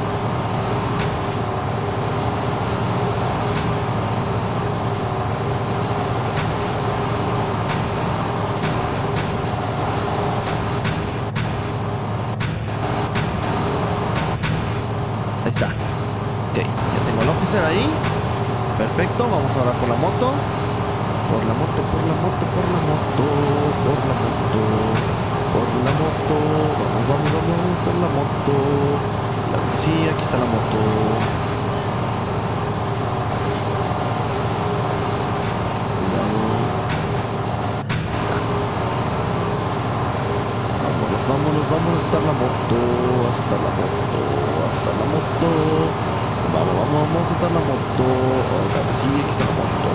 Ahí está. Ok, ya tengo al officer ahí. Perfecto, vamos ahora por la moto. Por la moto, por la moto, por la moto, por la moto. por la moto. Vamos por la moto. Claro que sí, aquí está la moto. Cuidado. Ahí está. Vámonos a soltar la moto. A soltar la moto. A soltar la moto. Vamos a soltar la moto. Claro que sí, aquí está la moto.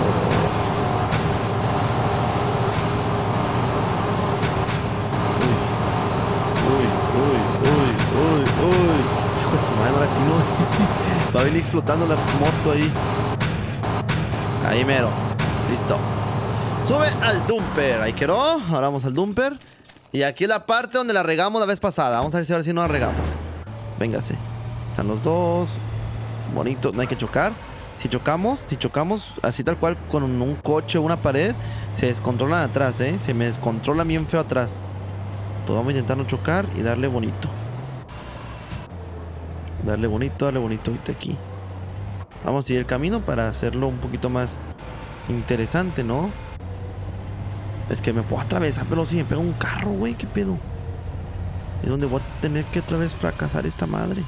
Uy. Hijo de su madre, latino. Va a venir explotando la moto ahí. Ahí mero. Listo. Sube al dumper. Ahí quedó. Ahora vamos al dumper. Y aquí es la parte donde la regamos la vez pasada. Vamos a ver si ahora sí no la regamos. Véngase. Están los dos. Bonito. No hay que chocar. Si chocamos así tal cual con un coche o una pared, se descontrolan atrás, ¿eh? Se me descontrola bien feo atrás. Todo vamos a intentar no chocar y darle bonito. Darle bonito ahorita aquí. Vamos a seguir el camino para hacerlo un poquito más interesante, ¿no? Es que me puedo atravesar, pero si me pega un carro, güey, ¿qué pedo? Es donde voy a tener que otra vez fracasar esta madre.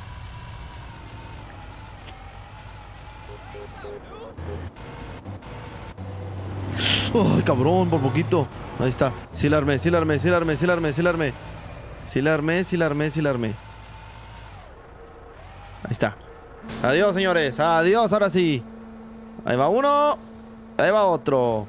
¡Ay, cabrón! Por poquito. Ahí está. Sí la armé. Ahí está. Adiós, señores. Adiós, ahora sí. Ahí va uno. Ahí va otro.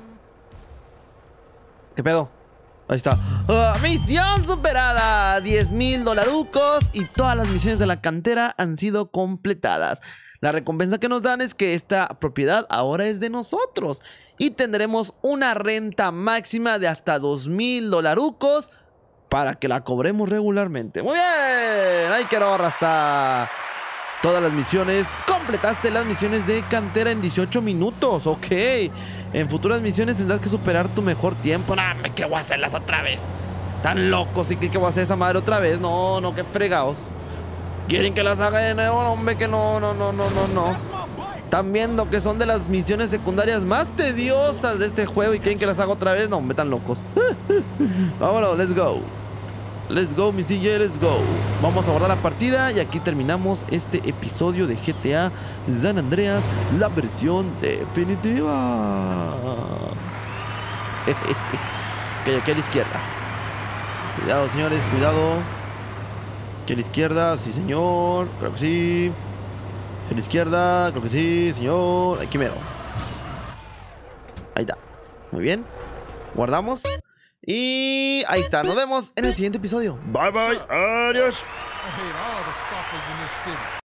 ¿Qué pedo? Ahí está. Misión superada. $10,000 y todas las misiones de la cantera han sido completadas. La recompensa que nos dan es que esta propiedad ahora es de nosotros y tendremos una renta máxima de hasta $2,000 para que la cobremos regularmente. Muy bien, ahí quiero arrasar. Todas las misiones, completaste las misiones de cantera en 18 minutos, ok. En futuras misiones tendrás que superar tu mejor tiempo. No, ¿qué voy a hacerlas otra vez? Tan locos, ¿y qué voy a hacer esa madre otra vez? No, qué fregados. ¿Quieren que las haga de nuevo? Hombre, que no. Están viendo que son de las misiones secundarias más tediosas de este juego y quieren que las haga otra vez. No, hombre, tan locos. Vámonos, let's go. Let's go, mi CJ, let's go. Vamos a abordar la partida y aquí terminamos este episodio de GTA San Andreas, la versión definitiva. Ok, aquí a la izquierda. Cuidado, señores, cuidado. Aquí a la izquierda, sí, señor. Creo que sí. Aquí a la izquierda, creo que sí, señor. Aquí mero. Ahí está. Muy bien. Guardamos. Y ahí está, nos vemos en el siguiente episodio. Bye bye, adiós.